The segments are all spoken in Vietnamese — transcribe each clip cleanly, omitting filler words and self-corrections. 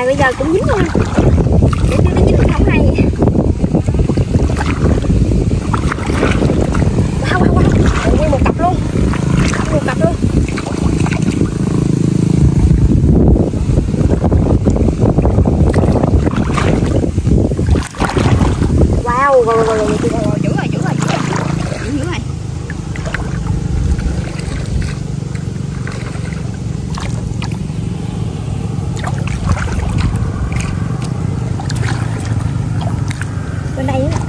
dài bây giờ cũng dính luôn. Để nó dính thì không hay. Wow, nguyên một cặp luôn. Một cặp luôn. Wow, rồi giữ rồi. Bên đây á.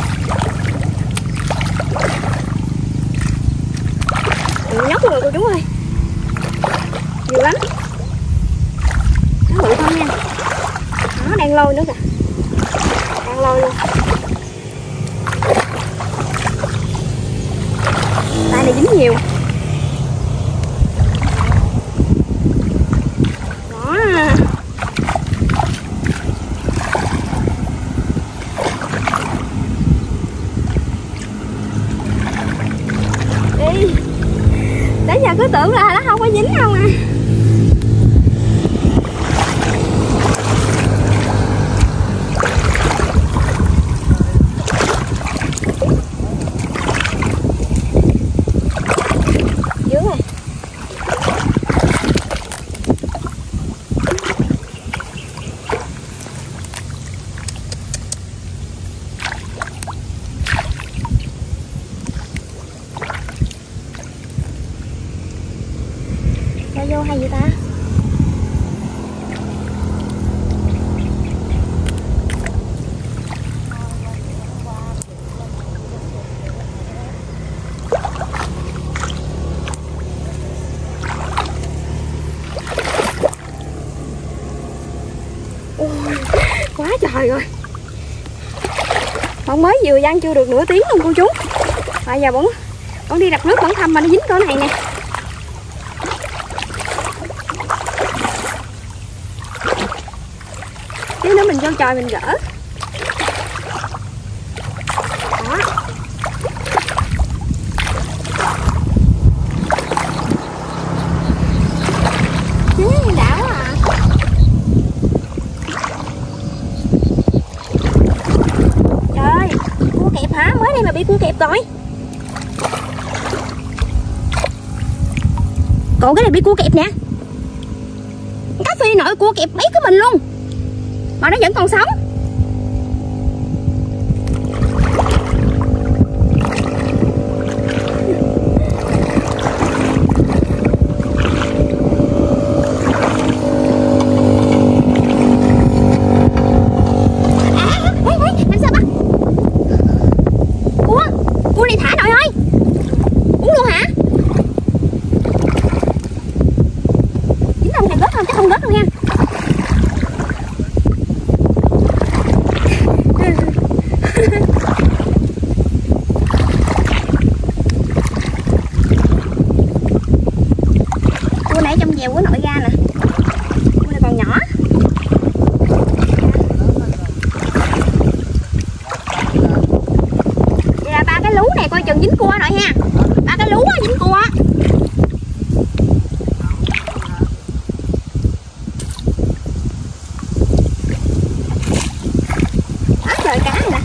Nhóc rồi cô chú ơi. Nhiều lắm. Nó bự không nha. Nó đang lôi nữa kìa. Đang lôi luôn. Tay này dính nhiều. Đó. Đi. Đấy giờ cứ tưởng là nó không có dính không à. Vô hay vậy ta? Ôi, quá trời rồi. Bọn mới vừa ăn chưa được nửa tiếng luôn cô chú. Bây giờ bọn đi đập nước vẫn thăm mà nó dính cỡ này nè. Tí nữa mình vô chòi mình gỡ. Đó. Đã quá à. Trời ơi, cua kẹp hả? Mới đây mà bị cua kẹp rồi. Còn cái này bị cua kẹp nè. Cá phi nội cua kẹp mấy của mình luôn. Mà nó vẫn còn sống. Làm sao bắt? Cua này thả nội ơi. Uống luôn hả? Dính không thèm rớt không? Chắc không rớt đâu nha. Cua này trong dèo của nội ra nè. Cua này còn nhỏ. Vậy là 3 cái lú này coi chừng dính cua nội ha. 3 cái lú á, dính cua. Quá trời cá này nè.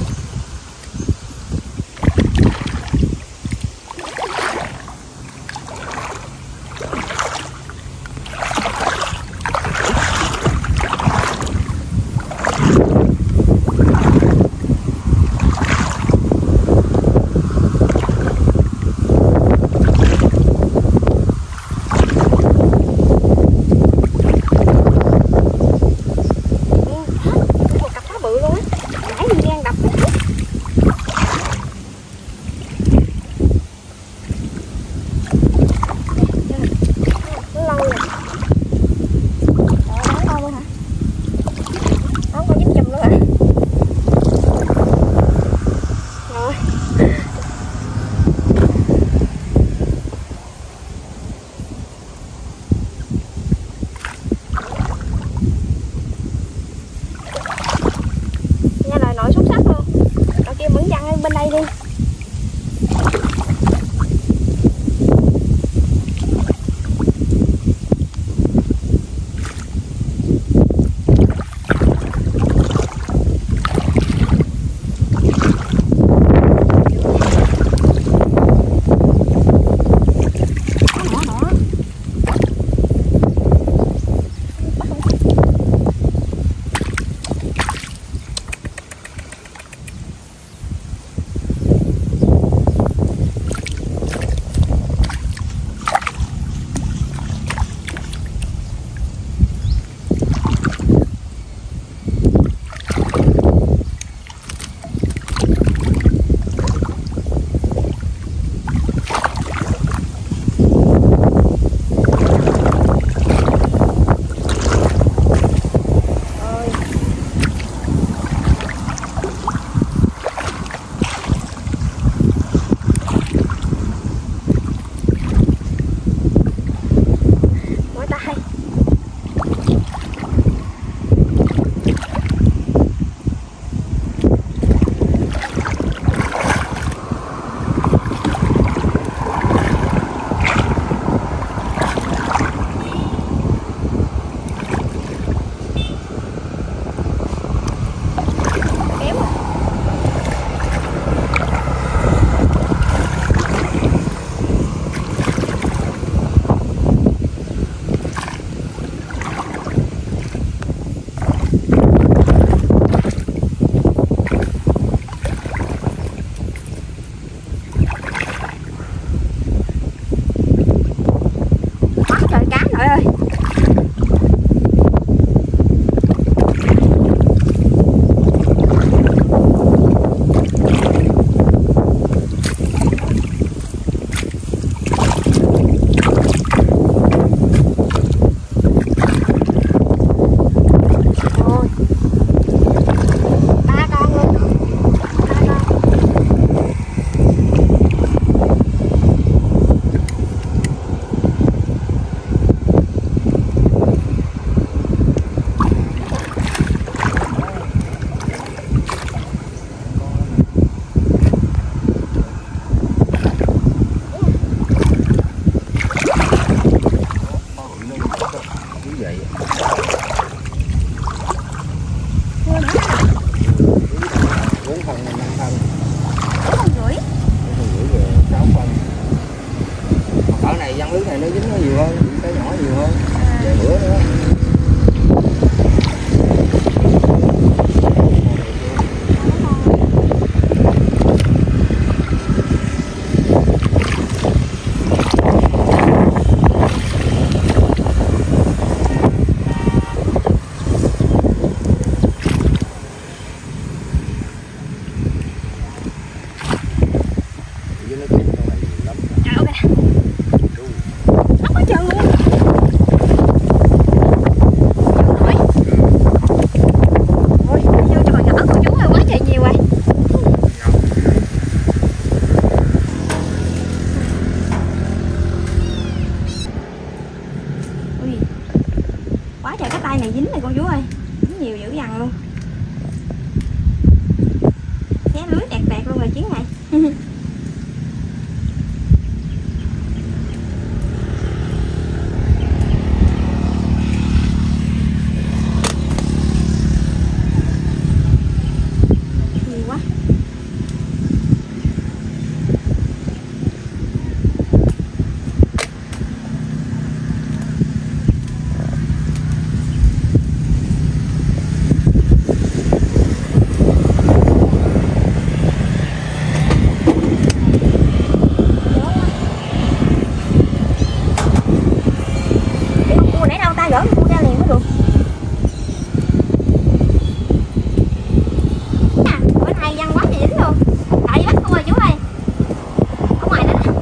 phân. 4 phân rưỡi. 4 phân rưỡi về 6 phân. Cỡ này văn lưới này nó dính nó nhiều hơn, cái nhỏ nhiều hơn. Về bữa nữa. Quá trời cái tay này dính này cô chú ơi, dính nhiều dữ dằn luôn. Xé lưới tẹt tẹt luôn rồi chuyến này. Nhiều quá. Gỡ mua ra liền mới được. À, bữa nay văng quá trời dính luôn. Tại bắt cô rồi chú ơi. Ở ngoài đó nè.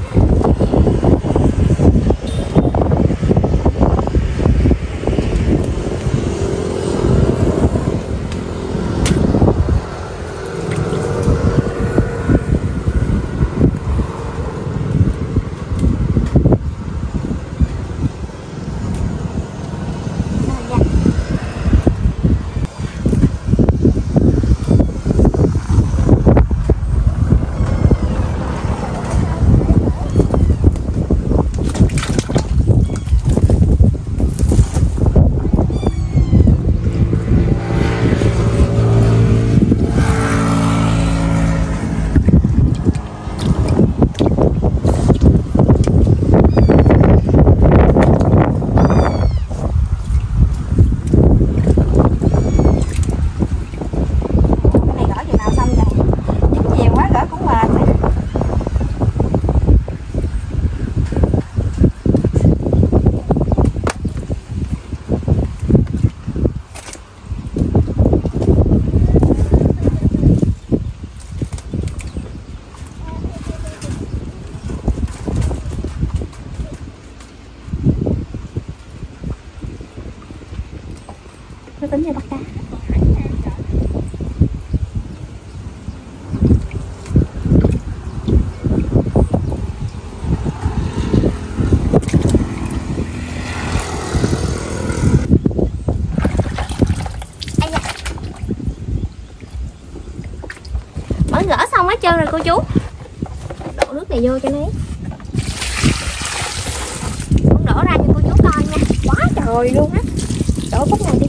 Nó tính cho bắt cá. Mới gỡ xong hết trơn rồi cô chú. Đổ nước này vô cho nó. Con đổ ra cho cô chú coi nha. Quá trời luôn á. Đổ khúc này đi.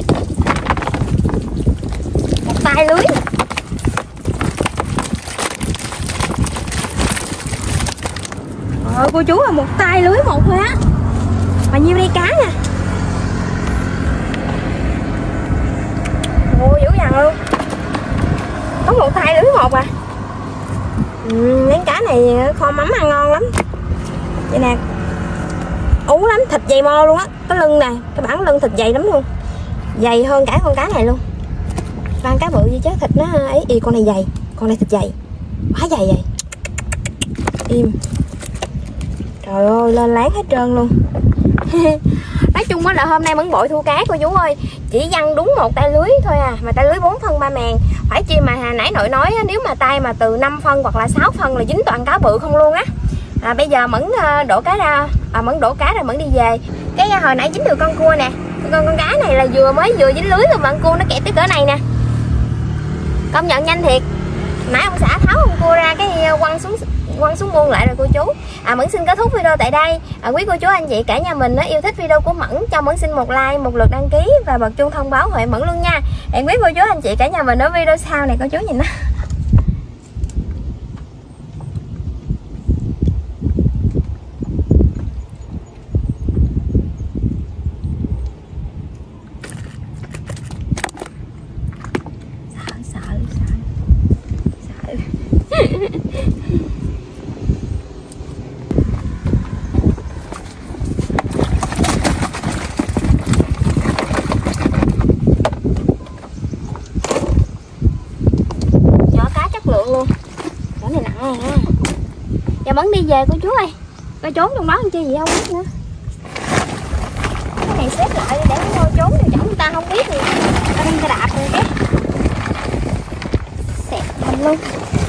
Một tay lưới. Cô chú là một tay lưới một thôi á. Mà nhiêu đây cá nè. Ồ, dữ dằn luôn. Có một tay lưới một à. Miếng cá này kho mắm ăn ngon lắm. Vậy nè. Ú lắm, thịt dày mo luôn á. Cái lưng nè, cái bản lưng thịt dày lắm luôn. Dày hơn cả con cá này luôn. Con cá bự gì chứ thịt nó ấy. Ê, con này dày, con này thịt dày. Quá dày vậy. Im. Trời ơi, lên láng hết trơn luôn. Nói chung á là hôm nay Mẫn Bội thu cá cô chú ơi. Chỉ văng đúng một tay lưới thôi à. Mà tay lưới 4 phân 3 màng. Phải chi mà nãy nội nói nếu mà tay mà từ 5 phân hoặc là 6 phân là dính toàn cá bự không luôn á. Bây giờ Mẫn đổ cá ra. Mẫn đổ cá rồi Mẫn đi về. Cái hồi nãy dính được con cua nè. Con cá này là vừa dính lưới rồi mà con cua nó kẹp tới cỡ này nè. Công nhận nhanh thiệt. Nãy ông xã tháo con cua ra cái quăng xuống buông lại rồi cô chú. Mẫn xin kết thúc video tại đây. Quý cô chú anh chị cả nhà mình yêu thích video của Mẫn cho Mẫn xin một like, một lượt đăng ký và bật chuông thông báo Huệ Mẫn luôn nha. Hẹn quý cô chú anh chị cả nhà mình ở video sau này cô chú nhìn đó. Nhỏ cá chất lượng luôn. Chỗ này nặng này ha. Giờ Bấn đi về cô chú ơi. Coi trốn trong đó làm chi gì không biết nữa. Cái này xếp lại để nó trốn cho chẳng người ta không biết gì. Ta đem ta đạp rồi cái. Xẹt mình luôn.